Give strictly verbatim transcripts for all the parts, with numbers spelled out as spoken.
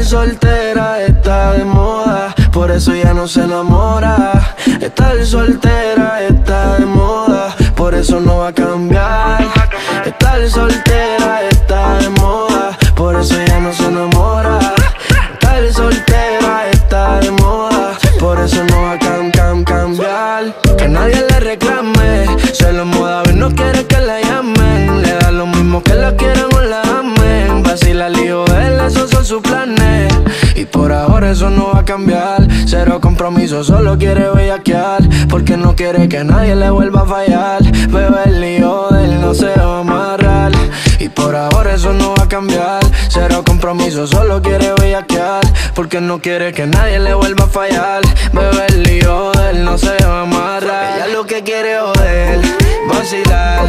soltera está de moda, por eso ya no se enamora. Estar soltera está de moda, por eso no va a cambiar. Estar soltera está de moda, por eso ya no se enamora. Estar soltera está de moda, por eso no va a cam, cam, cambiar. Que nadie le reclame, solo moda ver no quiere que la llamen. Le da lo mismo que la quieran o la amen. Vacila el hijo de él, esos son sus planes. Y por ahora eso no va a cambiar. Cero compromiso, solo quiere bellaquear, porque no quiere que nadie le vuelva a fallar. Bebé, el hijo de él no se va a amarrar. Y por ahora eso no va a cambiar. Cero compromiso, solo quiere bellaquear, porque no quiere que nadie le vuelva a fallar. Bebé, el hijo de él no se va a amarrar. Ella lo que quiere es joder, vacilar.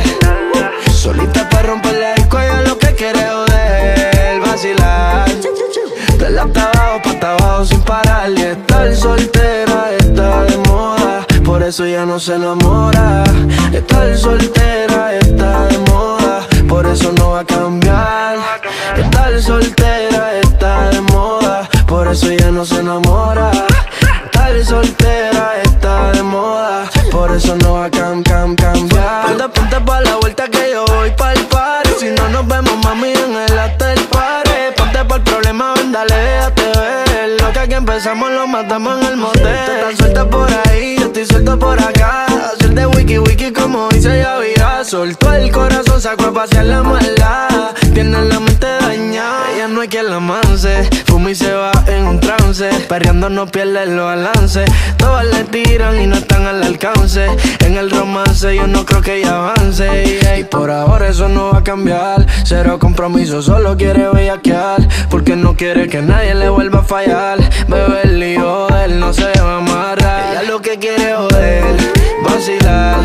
Solita para romper la disco, ella lo que quiere es joder, vacilar. De la hasta abajo, pa' hasta abajo sin parar. Y estar soltera está de moda, por eso ya no se enamora. Estar soltera está de moda, por eso no va a cambiar. Estar soltera está de moda, por eso ya no se enamora. Estar soltera está de moda, por eso no va a cam, cam, cambiar. Ponte, ponte pa' la vuelta que yo voy pa'l party. Si no nos vemos, mami, en el after party. Ponte pa'l problema, ven, dale, déjate ver. Lo que aquí empezamos lo matamos en el motel. Tú estás suelta por ahí, yo estoy suelto por acá. Hacer de wiki wiki como dice Yavira. Soltó el corazón, sacó a pasear la maldad. Tiene la mente dañada, ella no hay quien la manse. Fuma y se va en un trance, perreando no pierde los balances. Todas le tiran y no están al alcance. En el romance yo no creo que ella avance. Y por ahora eso no va a cambiar. Cero compromiso, solo quiere bellaquear, porque no quiere que nadie le vuelva a fallar. Bebé, el hijo de él no se va a amarrar. Ella lo que quiere es joder, vacilar.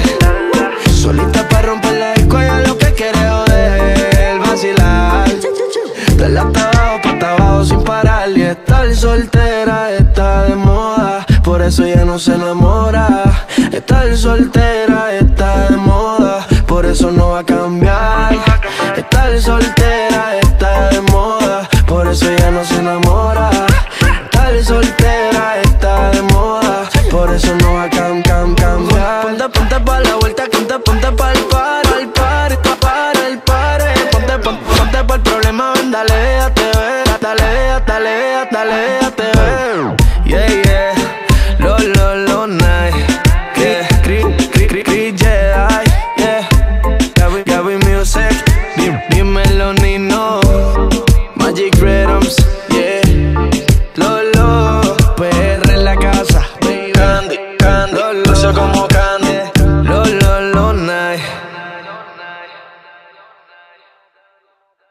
Solita para romper la disco, ella lo que quiere es joder, vacilar. De la hasta abajo, pa' hasta abajo sin parar. Y estar soltera está de moda, por eso ya no se enamora. Estar soltera está de moda, por eso no va a cambiar. Estar soltera está de moda, por eso ya no se enamora. Estar soltera está de moda, por eso no va a cam, cam, cambiar. Ponte, ponte pa' la vuelta, ponte, ponte pa'l par, al par, para el par. Ponte, ponte, ponte pa'l problema, ven, dale, déjate ver. Dale, dale, dale, dale, déjate ver.